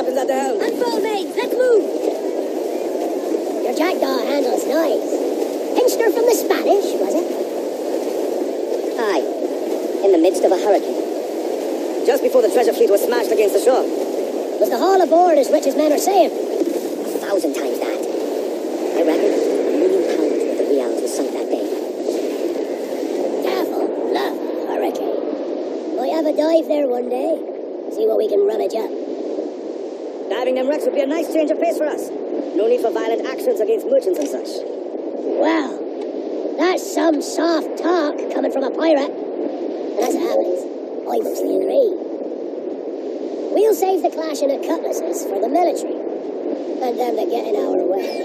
captain's at the helm. And full, mates, let's move! Your jackdaw handles nice. Pinster from the Spanish, was it? Aye. In the midst of a hurricane. Just before the treasure fleet was smashed against the shore. Was the haul aboard as rich as men are saying? 1,000 times that. I reckon £1 million worth of reals was sunk that day. Devil, love, hurricane. Might have a dive there one day. See what we can rummage up. Diving them wrecks would be a nice change of pace for us. No need for violent actions against merchants and such. Well, that's some soft talk coming from a pirate. And as it happens, I mostly agree. We'll save the clashing of cutlasses for the military, and them that get in our way.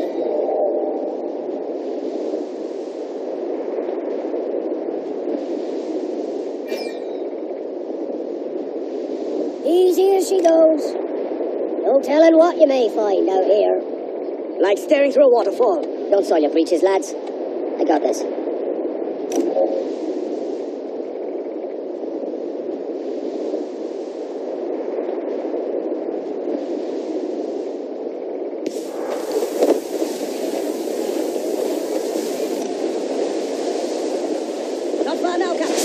Easy as she goes. No telling what you may find out here. Like staring through a waterfall. Don't soil your breeches, lads. I got this. Not far now, Captain.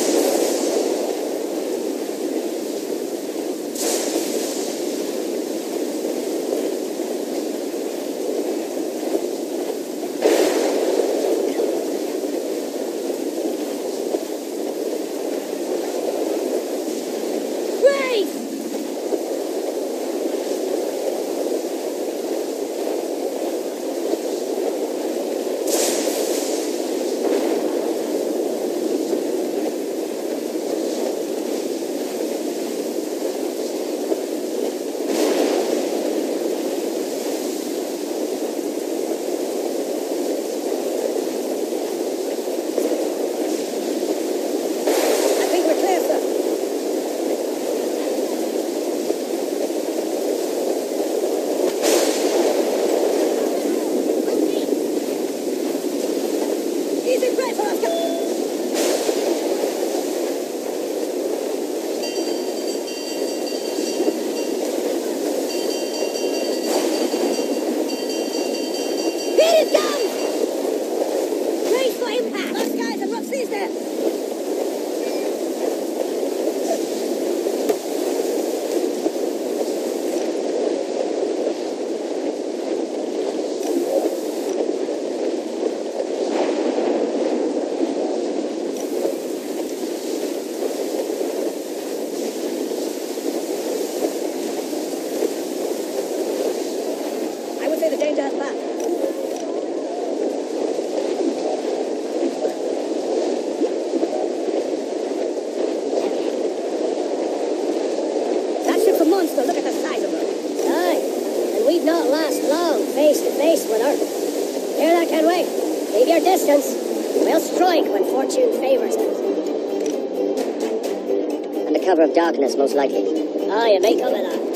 Face to face with her. Hear that, Kenway? Leave your distance. We'll strike when fortune favours us. Under cover of darkness, most likely. Ah, you may come in that.